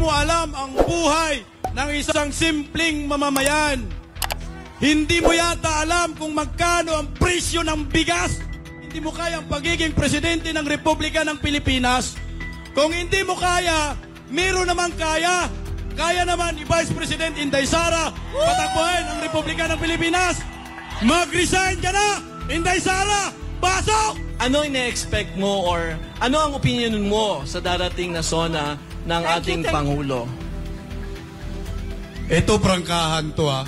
mo alam ang buhay ng isang simpleng mamamayan. Hindi mo yata alam kung magkano ang presyo ng bigas. Hindi mo kaya ang pagiging presidente ng Republika ng Pilipinas. Kung hindi mo kaya, meron naman kaya. Kaya naman ni Vice President Inday Sara patakbuhin ang Republika ng Pilipinas. Mag-resign ka na, Inday Sara! Pasok! Ano ine-expect mo or ano ang opinion mo sa darating na SONA ng ating Pangulo? Ito prangkahan to ha.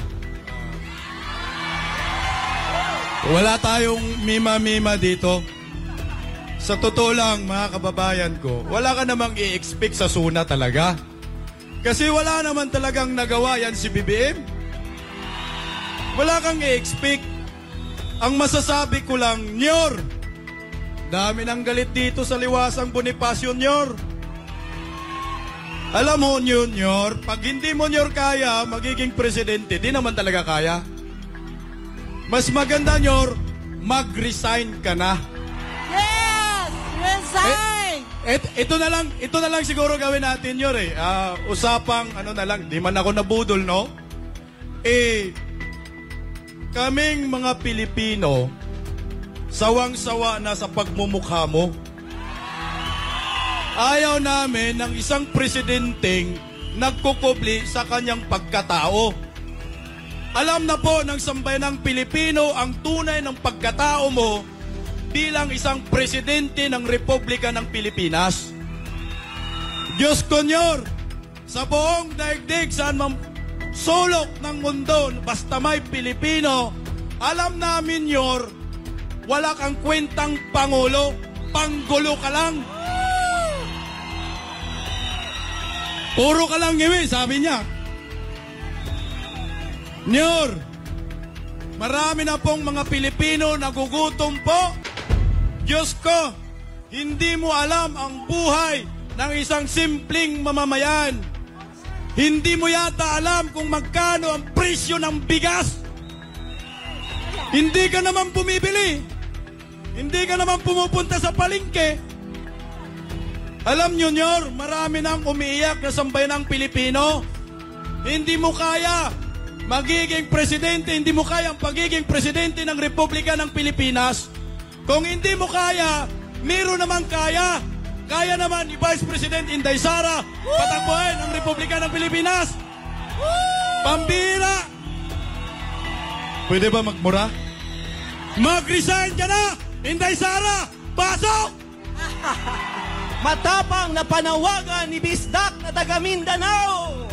Wala tayong mima-mima dito. Sa totoo lang mga kababayan ko, wala ka namang i-expect sa SONA talaga. Kasi wala naman talagang nagawa yan si BBM. Wala kang i-expect. Ang masasabi ko lang, Nyor, dami nang galit dito sa liwasang Bonifacio, Nyor. Alam mo, Nyor, pag hindi mo, Nyor, kaya magiging presidente, di naman talaga kaya. Mas maganda, Nyor, mag-resign ka na. Yes! Resign! Ito na lang siguro gawin natin, Nyor, eh. Usapang, ano na lang, di man ako nabudol, no? Kaming mga Pilipino, sawang-sawa na sa pagmumukha mo. Ayaw namin ng isang presidenteng nagkukubli sa kanyang pagkatao. Alam na po ng sambayanang Pilipino ang tunay ng pagkatao mo bilang isang presidente ng Republika ng Pilipinas. Diyos ko, Nyor, sa buong daigdig saan mang sulok ng mundo, basta may Pilipino, alam namin, Nyor, wala kang kwentang Pangulo, panggulo ka lang. Puro ka lang ngiwi, sabi niya. Nyor, marami na pong mga Pilipino nagugutom po. Diyos ko, hindi mo alam ang buhay ng isang simpleng mamamayan. Hindi mo yata alam kung magkano ang presyo ng bigas. Hindi ka naman bumibili. Hindi ka naman pumupunta sa palengke. Alam nyo, Nyor, marami nang umiiyak na sambayanang Pilipino. Hindi mo kaya magiging presidente, hindi mo kaya ang pagiging presidente ng Republika ng Pilipinas. Kung hindi mo kaya, meron naman kaya. Kaya naman ni Vice President Inday Sara patakbuhin ang Republika ng Pilipinas. Pambira! Pwede ba magmura? Mag-resign ka na, Inday Sara! Pasok! Matapang na panawagan ni Bisdak na taga Mindanao.